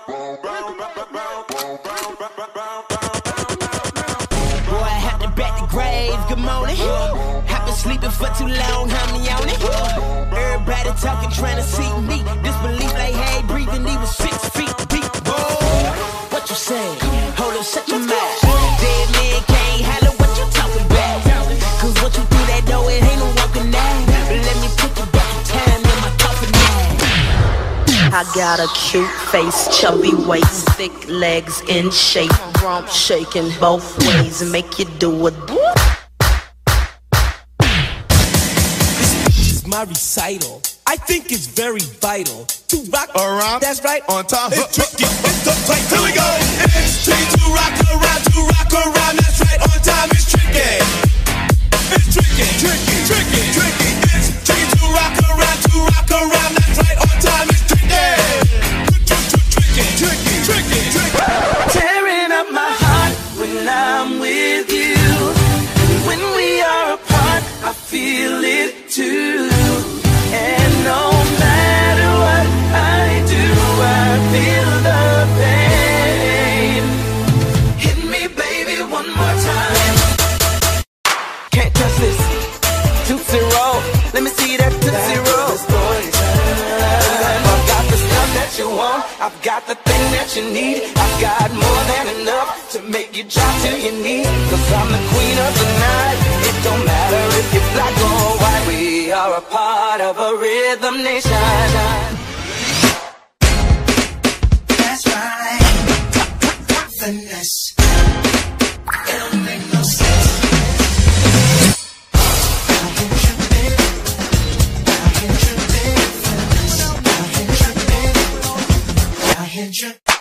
Boy, I had to back the grave, good morning. I've been sleeping for too long, honey on it. Everybody talking, trying to see me. Disbelief like, hey, breathing, he was 6 feet deep. Whoa, what you say? Hold on, shut your mouth. Dead man can't holler, what you talking about? Cause what you through that door, it ain't no walking down. But let me put you back in time in my coffin now. I got a cute face, chubby waist, thick legs in shape, rump shaking both ways and make you do it. This is my recital. I think it's very vital to rock around. That's right, on time. It's tricky. It's the tight. Here we go. It's tricky to rock around. To rock around. That's right, on time. It's tricky. It's tricky. Tricky. Tricky. Tricky. It's tricky to rock around. To rock around. That's right, on time. It's tricky. Tricky. Tricky. Tricky. Tricky. Tearing up my heart when I'm with you. When we are apart, I feel it too. And no matter what I do, I feel the pain. Hit me, baby, one more time. Can't touch this. Tootsie Roll. Let me see that Tootsie Roll. I've got the stuff that you want. I've got the thing that you need. I've got more than enough to make you drop to your knees. Cause I'm the queen of the night. It don't matter if you're black or white. We are a part of a rhythm nation. That's right. Finesse. It don't make no sense. I can trip it. I can trip it. Finesse. I can trip it. I can trip it.